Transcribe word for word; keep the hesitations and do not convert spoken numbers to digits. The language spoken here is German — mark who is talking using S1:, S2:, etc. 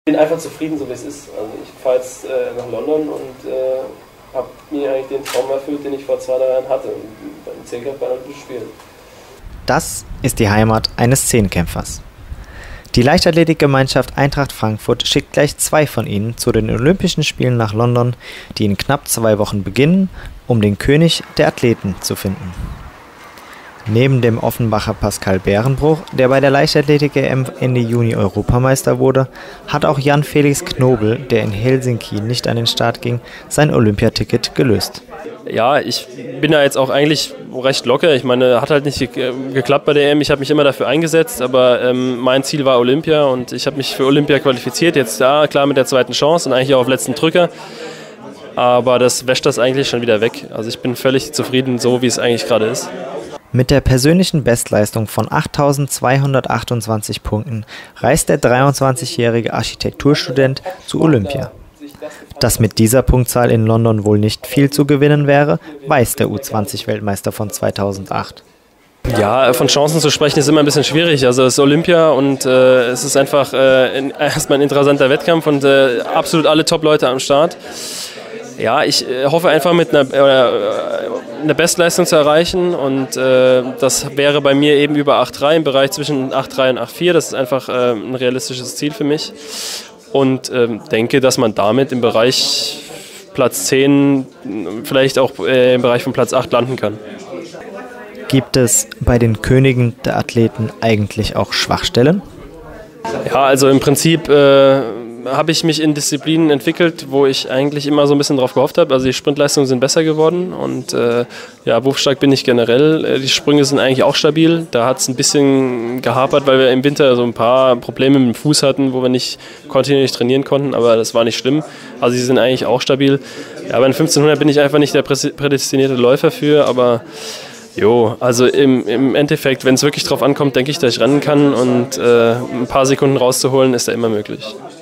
S1: Ich bin einfach zufrieden, so wie es ist. Also ich fahre jetzt äh, nach London und äh, habe mir eigentlich den Traum erfüllt, den ich vor zwei, drei Jahren hatte, beim Zehnkampf bei Olympischen Spielen.
S2: Das ist die Heimat eines Zehnkämpfers. Die Leichtathletikgemeinschaft Eintracht Frankfurt schickt gleich zwei von ihnen zu den Olympischen Spielen nach London, die in knapp zwei Wochen beginnen, um den König der Athleten zu finden. Neben dem Offenbacher Pascal Bärenbruch, der bei der Leichtathletik-E M Ende Juni Europameister wurde, hat auch Jan-Felix Knobel, der in Helsinki nicht an den Start ging, sein Olympiaticket gelöst.
S1: Ja, ich bin da jetzt auch eigentlich recht locker. Ich meine, hat halt nicht ge geklappt bei der E M. Ich habe mich immer dafür eingesetzt, aber ähm, mein Ziel war Olympia und ich habe mich für Olympia qualifiziert. Jetzt da, klar mit der zweiten Chance und eigentlich auch auf letzten Drücker. Aber das wäscht das eigentlich schon wieder weg. Also ich bin völlig zufrieden, so wie es eigentlich gerade ist.
S2: Mit der persönlichen Bestleistung von achttausendzweihundertachtundzwanzig Punkten reist der dreiundzwanzigjährige Architekturstudent zu Olympia. Dass mit dieser Punktzahl in London wohl nicht viel zu gewinnen wäre, weiß der U zwanzig Weltmeister von zweitausendacht.
S1: Ja, von Chancen zu sprechen ist immer ein bisschen schwierig. Also es ist Olympia und äh, es ist einfach äh, erstmal ein interessanter Wettkampf und äh, absolut alle Top-Leute am Start. Ja, ich äh, hoffe einfach mit einer, äh, eine Bestleistung zu erreichen und äh, das wäre bei mir eben über acht Komma drei im Bereich zwischen acht Komma drei und acht Komma vier. Das ist einfach äh, ein realistisches Ziel für mich und äh, denke, dass man damit im Bereich Platz zehn, vielleicht auch äh, im Bereich von Platz acht landen kann.
S2: Gibt es bei den Königen der Athleten eigentlich auch Schwachstellen?
S1: Ja, also im Prinzip äh, habe ich mich in Disziplinen entwickelt, wo ich eigentlich immer so ein bisschen drauf gehofft habe. Also die Sprintleistungen sind besser geworden und äh, ja, wurfstark bin ich generell. Die Sprünge sind eigentlich auch stabil. Da hat es ein bisschen gehapert, weil wir im Winter so ein paar Probleme mit dem Fuß hatten, wo wir nicht kontinuierlich trainieren konnten, aber das war nicht schlimm. Also sie sind eigentlich auch stabil. Ja, bei den fünfzehnhundert bin ich einfach nicht der prädestinierte Läufer für, aber jo, also im, im Endeffekt, wenn es wirklich drauf ankommt, denke ich, dass ich rennen kann und äh, ein paar Sekunden rauszuholen, ist da immer möglich.